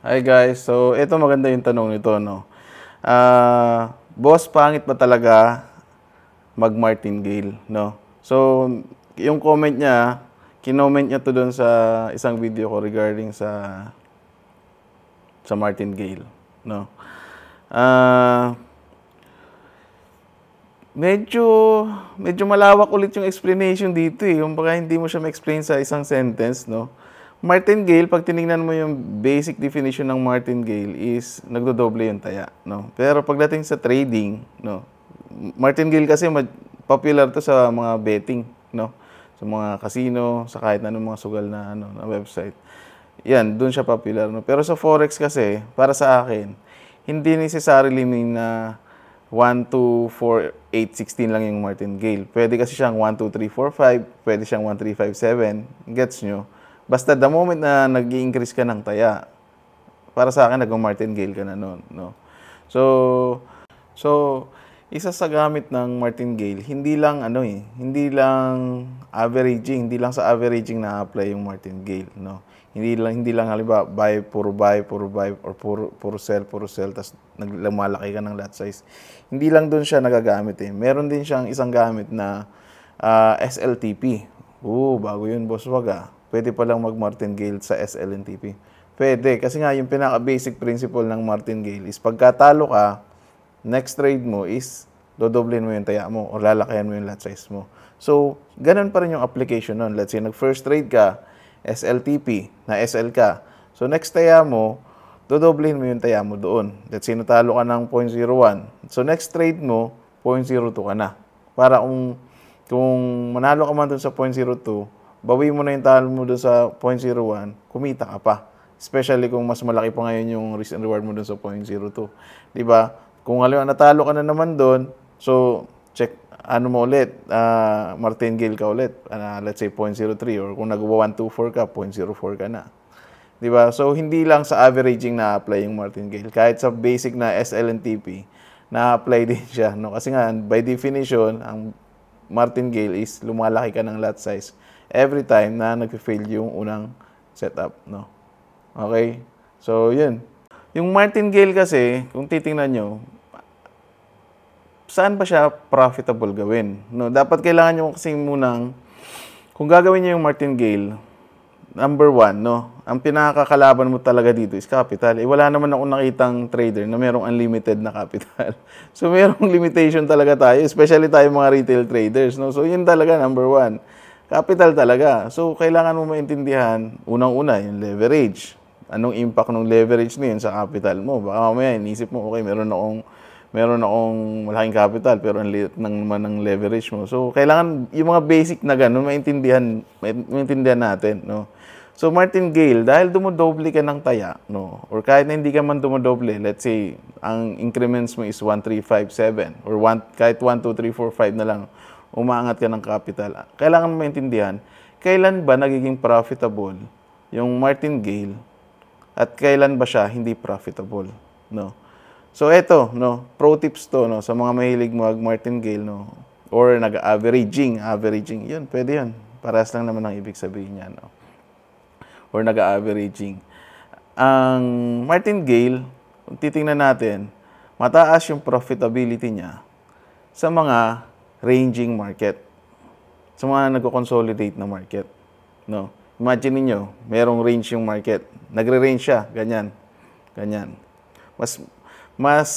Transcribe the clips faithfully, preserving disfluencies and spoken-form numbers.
Hi guys, so ito maganda yung tanong nito, no? Ah, boss, pangit ba talaga mag martingale, no? So, yung comment niya, kinoment niya to doon sa isang video ko regarding sa sa martingale, no? Ah, medyo medyo malawak ulit yung explanation dito eh. Kumbaga hindi mo siya ma-explain sa isang sentence, no? Martingale, pag tinignan mo yung basic definition ng martingale is nagdodoble yung taya, no? Pero pagdating sa trading, no? Martingale kasi popular to sa mga betting, no? Sa mga casino, sa kahit anong mga sugal na ano, na website. Yan, doon siya popular, no? Pero sa forex kasi, para sa akin, hindi necessarily mean na one, two, four, eight, sixteen lang yung martingale. Pwede kasi siyang one, two, three, four, five, pwede siyang one, three, five, seven. Gets nyo? Basta the moment na nag-i-increase ka ng taya, para sa akin, nag-martingale ka na noon, no? So, so, isa sa gamit ng martingale, hindi lang ano eh, hindi lang averaging, hindi lang sa averaging na-apply yung martingale, no? Hindi lang hindi lang halimbawa buy, puro buy, puro buy, or puro puro sell, puro sell, tas naglumalaki ka ng lot size. Hindi lang doon siya nagagamit eh. Meron din siyang isang gamit na uh, S L T P. Oo, bago yun, boss, wag ah. Pwede palang mag-martingale sa S L T P. Pwede, kasi nga yung pinaka-basic principle ng martingale is pagkatalo ka, next trade mo is dodoblin mo yung taya mo o lalakayan mo yung lot size mo. So, ganun pa rin yung application nun. Let's say, nag-first trade ka, S L T P, na S L ka. So, next taya mo, dodoblin mo yung taya mo doon. Let's say, natalo ka ng zero point zero one. So, next trade mo, zero point zero two ka na. Para kung, kung manalo ka man doon sa zero point zero two, bawi mo na yung talo mo doon sa zero point zero one, kumita ka pa. Especially kung mas malaki pa ngayon yung risk and reward mo doon sa zero point zero two. Diba? Kung halimbawa natalo ka na naman doon, so check ano mo ulit, uh, martingale ka ulit, uh, let's say zero point zero three, or kung nag-one two four ka, zero point zero four ka na. Diba? So hindi lang sa averaging na-apply yung martingale. Kahit sa basic na S L and T P, na-apply din siya. No? Kasi nga, by definition, ang martingale is lumalaki ka ng lot size every time na nag-fail yung unang setup, no? Okay? So, yun. Yung martingale kasi, kung titingnan nyo, saan ba siya profitable gawin? No, dapat kailangan nyo kasi munang, kung gagawin nyo yung martingale, number one, no, ang pinakakalaban mo talaga dito is capital. Eh, wala naman akong nakitang trader na merong unlimited na capital. So, merong limitation talaga tayo, especially tayo mga retail traders, no? So, yun talaga, number one. Capital talaga. So, kailangan mo maintindihan, unang-una, yung leverage. Anong impact ng leverage na yun sa capital mo? Baka mamaya, inisip mo, okay, meron akong, meron akong malaking capital, pero ang liit ng, naman ng leverage mo. So, kailangan, yung mga basic na gano'n, maintindihan, maintindihan natin, no? So, martingale, dahil dumodoble ka ng taya, no? Or kahit na hindi ka man dumodoble, let's say, ang increments mo is one, three, five, seven, or one, kahit one, two, three, four, five na lang, umaangat ka ng capital. Kailangan mo maintindihan, kailan ba nagiging profitable yung martingale at kailan ba siya hindi profitable, no? So eto, no, pro tips to, no, sa mga mahilig mag-martingale, no, or nag-averaging, averaging, yun, pwede yun. Parehas lang naman ang ibig sabihin niya, no? Or nag-averaging. Ang martingale, kung titingnan natin, mataas yung profitability niya sa mga ranging market. Sa mga nagko-consolidate na market, no? Imagine niyo, merong range yung market. Nagre-range siya, ganyan. Ganyan. Mas mas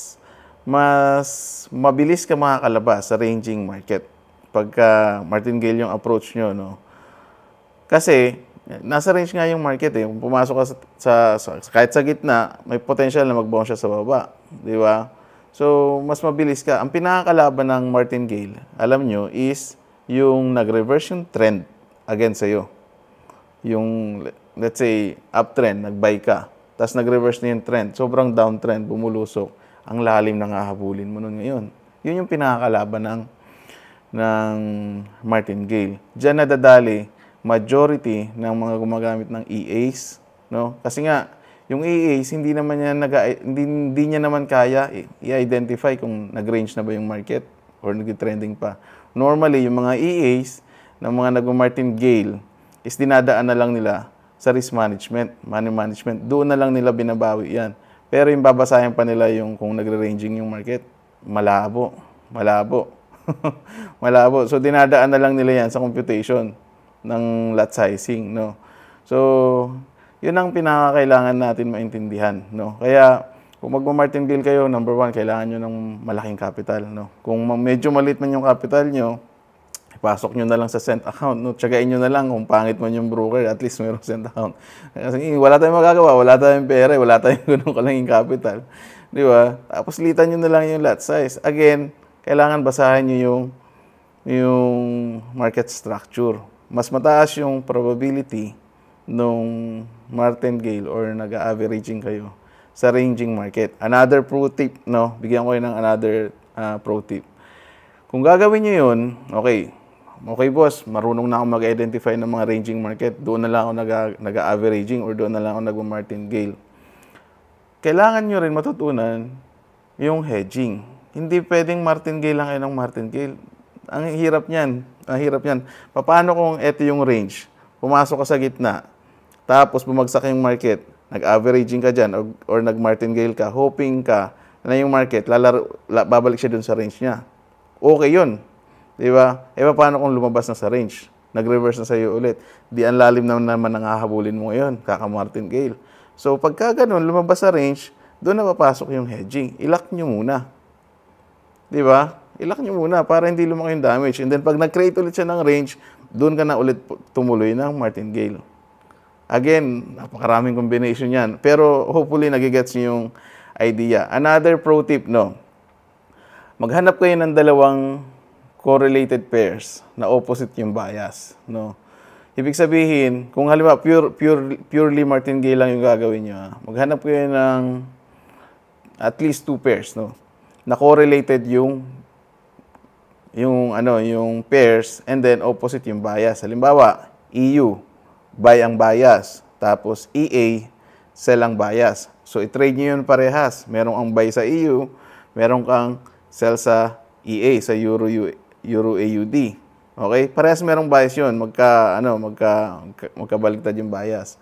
mas mabilis ka makakalabas sa ranging market pagka martingale yung approach nyo, no? Kasi nasa range nga yung market eh. Kung pumasok ka sa, sa, sa kahit sa gitna, may potential na mag-bounce siya sa baba, di ba? So, mas mabilis ka. Ang pinakakalaban ng martingale, alam nyo, is yung nag-reverse yung trend against sa'yo. Yung, let's say, uptrend, nag-buy ka, tapos nag-reverse na yung trend, sobrang downtrend, bumulusok, ang lalim na hahabulin mo nun ngayon. Yun yung pinakakalaban ng, ng martingale. Diyan nadadali majority ng mga gumagamit ng E As, no? Kasi nga, yung E As, hindi naman niya naga, hindi, hindi niya naman kaya i-identify kung nag-range na ba yung market or nag-trending pa. Normally, yung mga E As ng mga nag-martingale is dinadaan na lang nila sa risk management, money management. Doon na lang nila binabawi yan. Pero yung babasahin pa nila yung kung nagre-ranging yung market, malabo. Malabo. Malabo. So, dinadaan na lang nila yan sa computation ng lot sizing, no? So, yun ang pinakakailangan natin maintindihan, no? Kaya, kung magma-martingale kayo, number one, kailangan nyo ng malaking capital, no? Kung medyo maliit man yung capital nyo, ipasok nyo na lang sa cent account, no? Tsagain nyo na lang kung pangit man yung broker, at least mayroong cent account. Kasi wala tayong magagawa, wala tayong pera, wala tayong ganun kalanging capital. Di ba? Tapos litan nyo na lang yung lot size. Again, kailangan basahin nyo yung, yung market structure. Mas mataas yung probability nung martingale or nag-averaging kayo sa ranging market. Another pro tip, no? Bigyan ko kayo ng another uh, pro tip. Kung gagawin nyo yun, okay. Okay, boss, marunong na ako mag-identify ng mga ranging market. Doon na lang ako nag-averaging or doon na lang ako nag-martingale. Kailangan nyo rin matutunan yung hedging. Hindi pwedeng martingale lang kayo ng martingale. Ang hirap niyan. Ang hirap niyan. Paano kung ito yung range? Pumasok ka sa gitna, tapos bumagsak yung market, nag-averaging ka dyan, or, or nag-martingale ka, hoping ka na yung market, lalaro, la, babalik siya dun sa range niya. Okay yun. Di ba? E paano kung lumabas na sa range? Nag-reverse na sa'yo ulit. Di ang lalim na naman ang hahabulin mo ngayon, kaka-martingale. So, pagka ganun, lumabas sa range, doon na papasok yung hedging. Ilock nyo muna. Di ba? Ilock nyo muna para hindi lumaki yung damage. And then, pag nag-create ulit siya ng range, doon ka na ulit tumuloy ng martingale. Again, napakaraming combination yan. Pero hopefully, nagigets nyo yung idea. Another pro tip, no? Maghanap kayo ng dalawang correlated pairs na opposite yung bias, no? Ibig sabihin, kung halimbawa pure, pure, purely martingale lang yung gagawin nyo, ha? Maghanap kayo ng at least two pairs, no? Na correlated yung yung ano, yung pairs and then opposite yung bias. Halimbawa, E U, buy ang bias. Tapos E A, sell ang bias. So, i-trade nyo yun parehas. Merong ang buy sa E U, merong kang sell sa E A, sa Euro, Euro A U D. Okay? Parehas merong bias yun. Magka, ano, magka, magkabaligtad yung bias.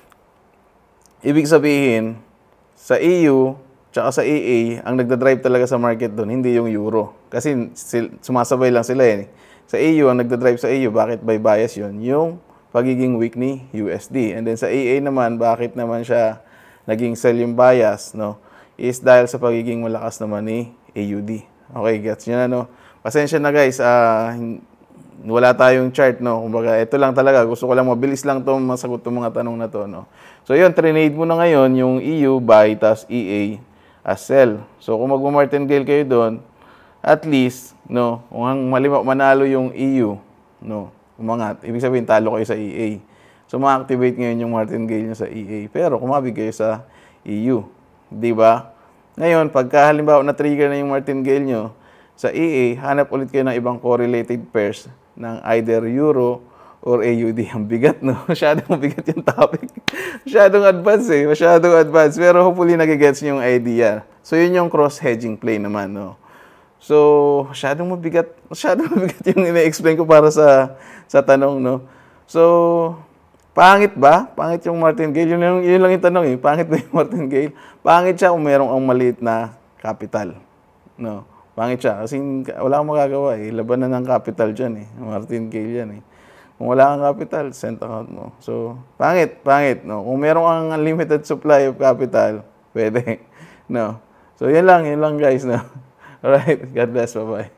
Ibig sabihin, sa E U, tsaka sa E A, ang nagdadrive talaga sa market doon, hindi yung Euro. Kasi sumasabay lang sila eh. Sa E U, ang nagdadrive sa E U, bakit by bias yun? Yung pagiging weak ni U S D. And then sa E A naman, bakit naman siya naging sell yung bias, no? Is dahil sa pagiging malakas naman ni A U D. Okay, gets nyo na, no? Pasensya na guys, uh, wala tayong chart, no? Kumbaga, ito lang talaga. Gusto ko lang mabilis lang to masagot itong mga tanong na to, no? So yun, trinade mo na ngayon yung E U buy, tas E A as sell. So kung mag-martingale kayo doon, at least, no, kung halimbawa manalo yung E U, no, umangat, ibig sabihin talo kayo sa E A. So ma-activate ngayon yung martingale nyo sa E A. Pero kumabig kayo sa E U, di ba? Ngayon, pagka halimbawa na-trigger na yung martingale nyo sa E A, hanap ulit kayo ng ibang correlated pairs ng either Euro or A U D. Ang bigat, no? Masyadong bigat yung topic. Masyadong advanced eh. Masyadong advanced. Pero hopefully nagigets nyo yung idea. So, yun yung cross-hedging play naman, no? So, masyadong mabigat. Masyadong mabigat yung ina-explain ko para sa sa tanong, no? So, pangit ba? Pangit yung martingale? Yun, yun, yun lang yung tanong eh. Pangit ba yung martingale? Pangit siya kung merong ang maliit na capital, no? Pangit siya. Kasi wala kang magagawa eh. Laban na ng capital dyan eh. Martingale yan eh. Kung wala kang capital, cent account mo. So, pangit, pangit, no? Kung meron kang unlimited supply of capital, pwede, no? So, yan lang, yan lang guys, no? Alright, God bless, bye-bye.